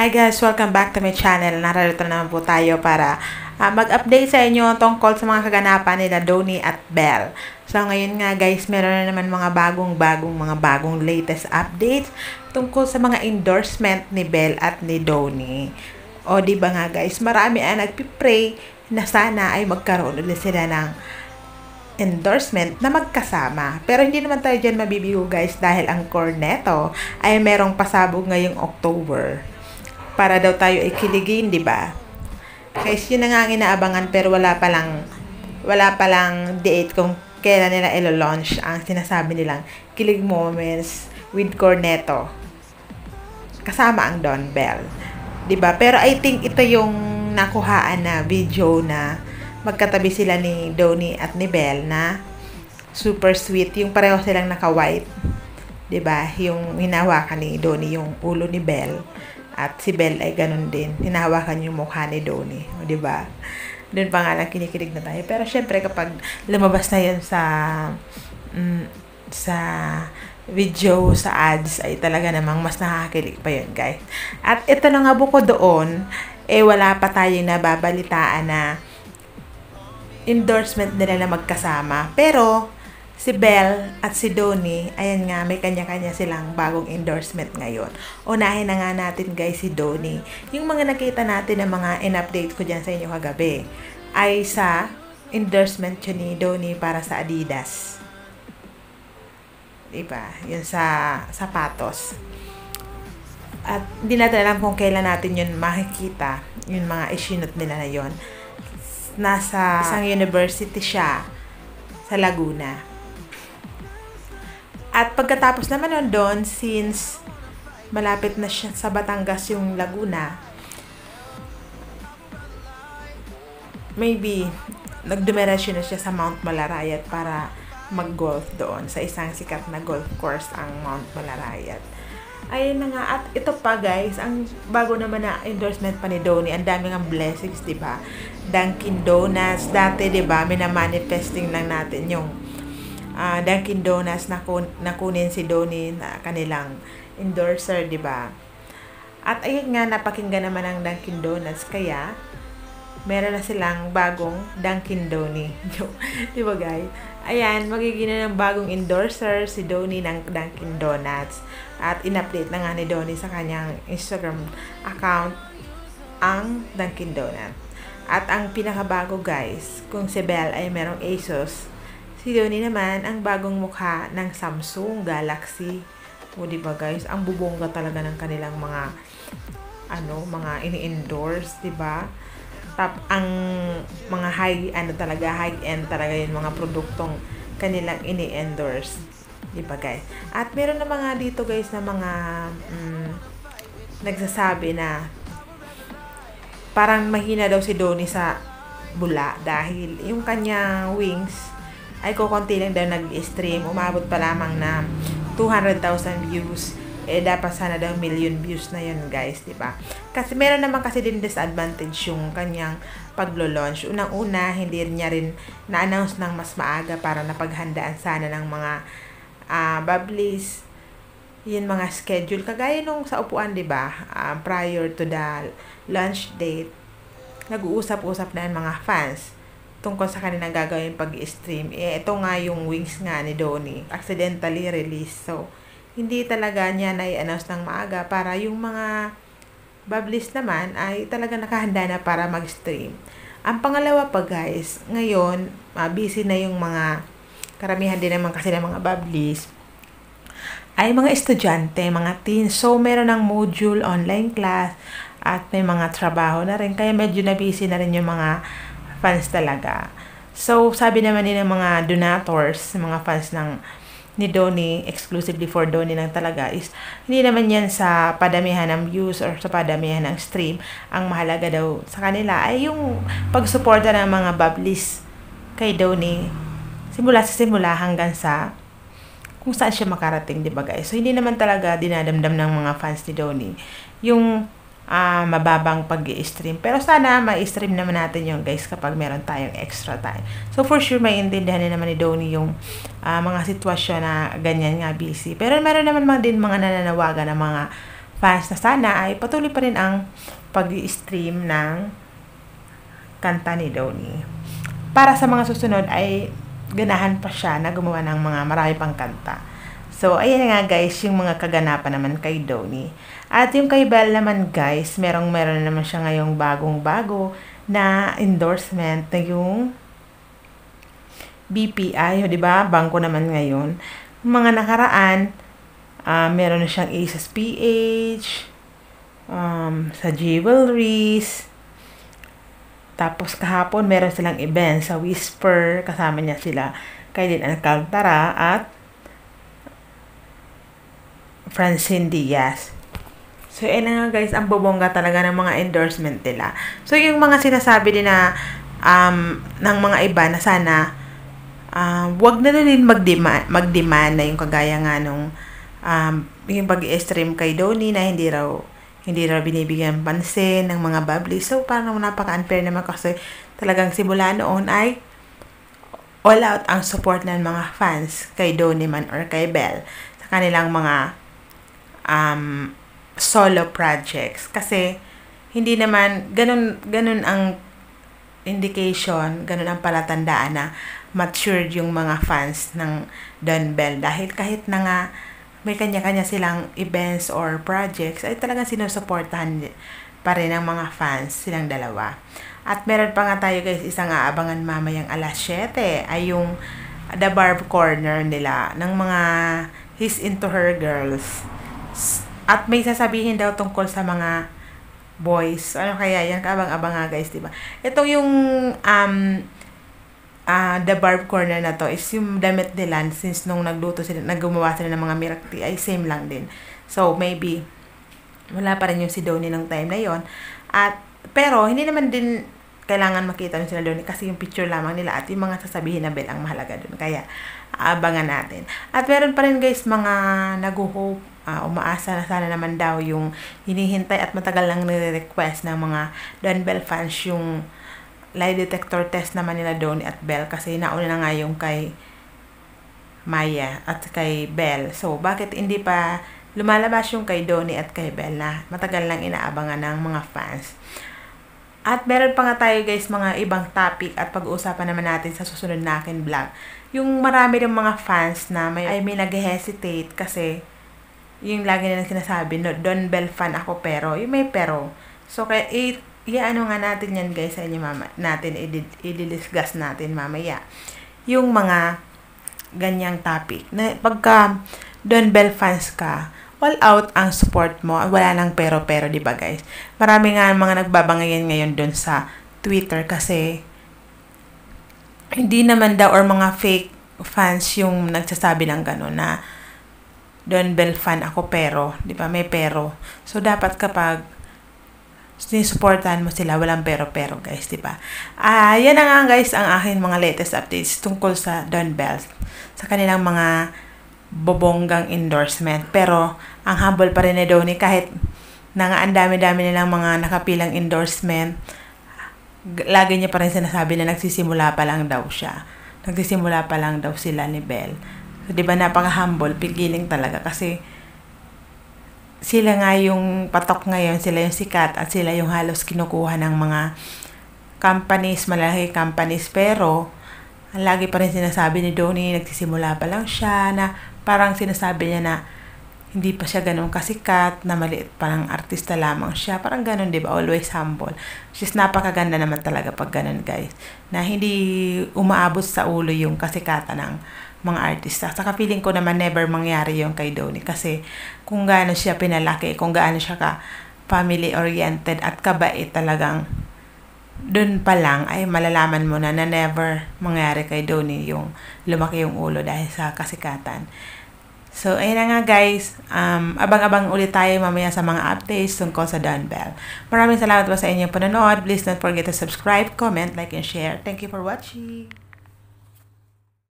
Hi guys! Welcome back to my channel. Narito naman po tayo para mag-update sa inyo tungkol sa mga kaganapan nila Donnie at Belle. So ngayon nga guys, meron na naman mga bagong latest updates tungkol sa mga endorsement ni Belle at ni Donnie. O di ba nga guys, marami ang nagpipray na sana ay magkaroon ulit sila ng endorsement na magkasama. Pero hindi naman tayo dyan mabibigo guys dahil ang Cornetto ay merong pasabog ngayong October. Para daw tayo ay kiligin, di ba? Guys, yun na nga ang inaabangan pero wala pa lang date kung kailan nila ilo-launch ang sinasabi nilang Kilig Moments with Cornetto. Kasama ang Don Bell. Di ba? Pero I think ito yung nakuhaan na video na magkatabi sila ni Donnie at ni Belle na super sweet. Yung pareho silang naka-white. Di ba? Yung hinahawakan ni Donnie yung ulo ni Belle. At si Belle ay ganun din. Hinahawakan yung mukha ni Donnie. O, diba? Doon pa nga lang kinikilig na tayo. Pero syempre kapag lumabas na yun sa video, sa ads, ay talaga namang mas nakakakilig pa yun, guys. At ito na nga bukod doon, wala pa tayong nababalitaan na endorsement nila na magkasama. Pero si Belle at si Donnie, ayan nga, may kanya-kanya silang bagong endorsement ngayon. Unahin na nga natin guys si Donnie. Yung mga nakita natin na mga in-update ko dyan sa inyo kagabi, ay sa endorsement yun ni Donnie para sa Adidas. Diba? Yun sa sapatos. At hindi natin alam kung kailan natin yun makikita. Yung mga isinot nila na yun. Nasa isang university siya sa Laguna. At pagkatapos naman nun doon, since malapit na siya sa Batangas yung Laguna, maybe nagdumiretso na siya sa Mount Malarayat para mag-golf doon sa isang sikat na golf course ang Mount Malarayat. Ayun na nga, at ito pa guys, ang bago naman na endorsement pa ni Donnie, ang dami ng blessings, diba? Dunkin Donuts, dati diba, minamanifesting lang natin yung Dunkin Donuts na kunin si Donnie na kanilang endorser, di ba? At ayun nga, napakinggan naman ang Dunkin Donuts, kaya meron na silang bagong Dunkin Donnie. Di ba guys? Ayan, magiging na ng bagong endorser si Donnie ng Dunkin Donuts. At in-update na nga ni Donnie sa kanyang Instagram account ang Dunkin Donuts. At ang pinakabago guys, kung si Belle ay merong ASUS, si Donnie naman, ang bagong mukha ng Samsung Galaxy. O diba guys, ang bubongga talaga ng kanilang mga ini-endorse, diba? Ang mga high-end talaga yung mga produktong kanilang ini-endorse. Diba guys? At meron na mga dito guys na mga nagsasabi na parang mahina daw si Donnie sa bula dahil yung kanyang wings ay kukunti lang daw nag-stream. Umabot pa lamang na 200,000 views. Dapat sana daw million views na yun guys, diba? Kasi meron naman kasi din disadvantage yung kanyang paglo-launch. Unang-una, hindi niya rin na-announce ng mas maaga para napaghandaan sana ng mga bubblies. Yun mga schedule. Kagaya nung sa upuan, diba? Prior to the launch date, nag-uusap-usap na yung mga fans tungkol sa kanilang gagawin pag-stream. Ito nga yung wings nga ni Donnie, accidentally released. So, hindi talaga niya na-i-announce ng maaga para yung mga bubblies naman ay talaga nakahanda na para mag-stream. Ang pangalawa pa guys, ngayon, busy na yung mga, karamihan din naman kasi ng mga bubblies, ay mga estudyante, mga teens. So, meron ng module, online class, at may mga trabaho na rin. Kaya medyo na-busy na rin yung mga fans talaga. So, sabi naman ng mga donators, mga fans ni Donnie, exclusively for Donnie lang talaga, is hindi naman yan sa padamihan ng views or sa padamihan ng stream. Ang mahalaga daw sa kanila ay yung pagsuporta ng mga bubblies kay Donnie simula hanggang sa kung saan siya makarating, diba guys? So, hindi naman talaga dinadamdam ng mga fans ni Donnie yung mababang pag-i-stream. Pero sana ma-stream naman natin yung guys kapag meron tayong extra time. So for sure maintindihan naman ni Donnie yung mga sitwasyon na ganyan nga busy. Pero meron naman din mga nananawagan ng mga fans na sana ay patuloy pa rin ang pag-i-stream ng kanta ni Donnie. Para sa mga susunod ay ganahan pa siya na gumawa ng mga marami pang kanta. So, ayan nga guys, yung mga kaganapan naman kay Donnie. At yung kay Belle naman guys, meron naman siya ngayong bagong-bago na endorsement na yung BPI, di ba? Bangko naman ngayon. Mga nakaraan, meron na siyang Aces PH, sa Jewelries. Tapos kahapon, meron silang event sa Whisper. Kasama niya sila Kailin Alcantara at Francine Diaz. So, yun nga guys, ang bobongga talaga ng mga endorsement nila. So, yung mga sinasabi din na ng mga iba na sana wag na rin mag-demand na yung kagaya nga nung yung pag-i-stream kay Donnie na hindi raw binibigyan pansin ng mga bubbly. So, parang napaka-unfair naman kasi talagang simula noon ay all out ang support ng mga fans kay Donnie man or kay Belle sa kanilang mga solo projects. Kasi, hindi naman, ganun ang indication, ganun ang palatandaan na matured yung mga fans ng Don Belle. Dahil kahit na nga may kanya-kanya silang events or projects, ay talagang sinusuportahan pa rin ng mga fans silang dalawa. At meron pa nga tayo guys, isang aabangan mamayang alas 7 ay yung The Barb Corner nila ng mga He's Into Her girls. At may sasabihin daw tungkol sa mga boys. Ano kaya yan? Kaabang-abang nga guys, diba? Ito yung The Barb Corner na to is yung damit nila since nung naggumawa sila ng mga milk tea ay same lang din. So, maybe wala pa rin yung si Donnie ng time na yon. Pero, hindi naman din kailangan makita nyo sila Donnie kasi yung picture lamang nila at yung mga sasabihin na Belle ang mahalaga dun. Kaya, abangan natin. At meron pa rin guys mga nag-hope, umaasa na sana naman daw yung hinihintay at matagal lang nire-request ng mga Don Belle fans yung lie detector test naman nila Donnie at Belle kasi nauna na nga yung kay Maya at kay Belle. So, bakit hindi pa lumalabas yung kay Donnie at kay Belle na matagal lang inaabangan ng mga fans? At meron pa nga tayo guys mga ibang topic at pag-uusapan naman natin sa susunod na akin vlog. Yung marami rin mga fans na may nag-hesitate kasi yung lagi nilang sinasabi, no, Don Belle fan ako pero, yung may pero. So, kaya ano nga natin yan guys sa inyo natin, i-discuss natin mamaya. Yung mga ganyang topic. Na pagka Don Belle fans ka, all out ang support mo. Wala nang pero-pero, di ba guys? Marami nga mga nagbabangayan ngayon doon sa Twitter kasi hindi naman daw or mga fake fans yung nagsasabi ng gano'n na Don Belle fan ako pero, di ba? May pero. So, dapat kapag sinusuportahan mo sila, walang pero-pero guys, di ba? Yan na nga guys ang aking mga latest updates tungkol sa Don Belle, sa kanilang mga bobonggang endorsement. Pero, ang humble pa rin ni Donnie kahit na nga ang dami-dami nilang mga nakapilang endorsement, lagi niya pa rin sinasabi na nagsisimula pa lang daw siya. Nagsisimula pa lang daw sila ni Belle. So, di ba napaka-humble, pigiling talaga kasi sila nga yung patok ngayon, sila yung sikat at sila yung halos kinukuha ng mga companies, malaki companies, pero lagi pa rin sinasabi ni Donnie, nagsisimula pa lang siya, na parang sinasabi niya na hindi pa siya ganun kasikat, na maliit parang artista lamang siya, parang ganun, di ba? Always humble. She's napakaganda naman talaga pag ganun guys, na hindi umaabot sa ulo yung kasikatan ng mga artista. Saka feeling ko naman never mangyari yung kay Donnie kasi kung gaano siya pinalaki, kung gaano siya ka family oriented at kabait, talagang dun pa lang ay malalaman mo na never mangyari kay Donnie yung lumaki yung ulo dahil sa kasikatan. So, ayun na nga guys, abang-abang ulit tayo mamaya sa mga updates tungkol sa Don Belle. Maraming salamat po sa inyong panonood. Please don't forget to subscribe, comment, like, and share. Thank you for watching.